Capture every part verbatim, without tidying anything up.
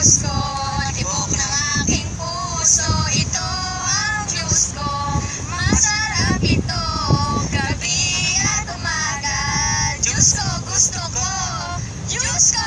Diyos ko, tibok ng aking puso, ito ang Diyos ko, masarap ito, gabi at umaga, Diyos ko gusto ko, Diyos ko!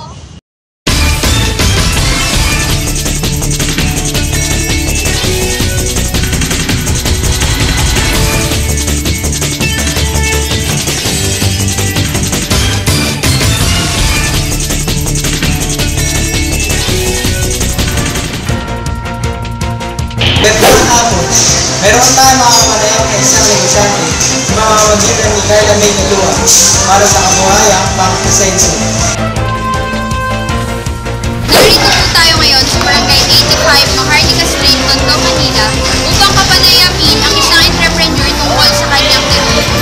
Meron tayo mga kapanayang na isang negosyante, si mga magitan ni Carla May Nalua para sa kabuhayang pang Asenso. Narito po tayo ngayon sa Barangay eighty-five, Maharlika Street, Tondo, Manila upang kapanayamin ang isang entrepreneur tungkol sa kanyang negosyo.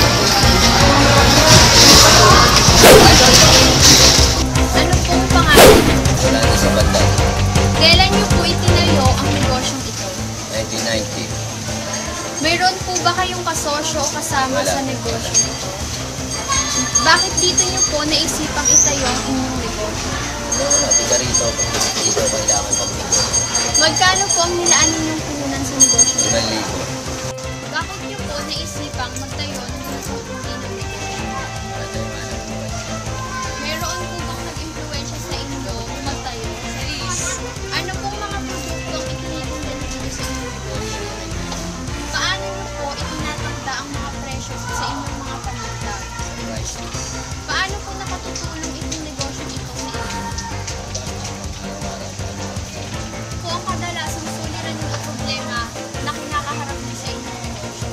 Ano pong pangalan? Wala na sa banda. Kailan niyo po itinayo ang negosyong ito? nineteen ninety. Mayroon po ba kayong kasosyo o kasama Wala. sa negosyo? Bakit dito niyo po naisipang itayo ang inyong negosyo? Matiga rito, dito kailangan magbigay. Magkano po ang nilaan ninyong puhunan sa negosyo? Unang libo. Bakit niyo po naisipang magtayo ng nasasabunti ng negosyo? Wala tayong hanap buhay. Mayroon po bang nag-impluwensya sa inyo magtayo? Ano pong mga produktong itinitinda niyo sa inyong negosyo? Paano niyo po itinatakda ang mga presyo sa inyong mga paninda? Price. Paano po nakatutulong itong negosyo ito sa inyo? Araw-araw. Kung ang kadalasang suliranin o problema na kinakaharap niyo sa inyong negosyo,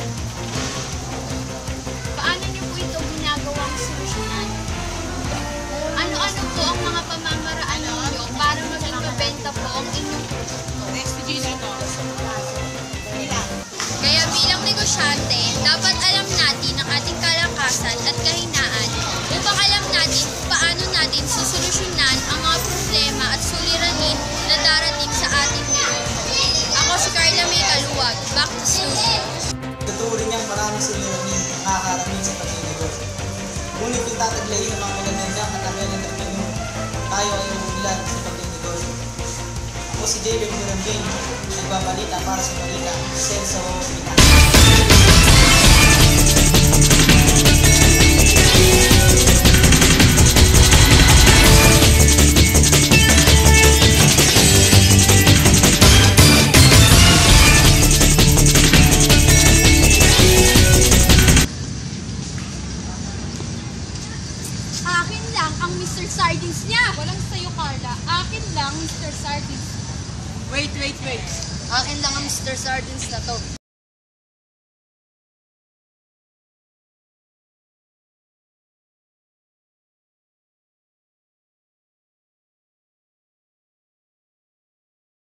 paano niyo po ito ginagawang solusyonan? Ano-ano po ang mga pamamaraan ninyo para maging mabenta po ang inyong produkto? Kaya bilang negosyante, dapat alam natin ang ating kalakasan at kahinaan upang alam natin kung paano natin susolusyonan ang mga problema at suliranin na darating sa ating negosyo. Ako si Carla May Kaluwag, back to studio. Tuturin niyang maraming suliranin nakakarating sa pagninegosyo. Ngunit kung tataglayin ng mga magandang katagal ng entrepreneur, tayo ay umuulan sa pagninegosyo. Ako si J B Murambing, nagbabalita para sa Balitang, Asenso, Pinas. Akin lang ang Mister Sardines niya. Walang sayo, Carla. Akin lang, Mister Sardines. Wait, wait, wait. Akin lang ang Mister Sardines na to.